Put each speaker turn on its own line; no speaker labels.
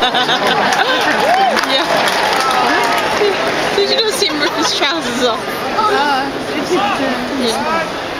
Yeah. Did you not see him rip his trousers off?
Oh, it is.
Yeah.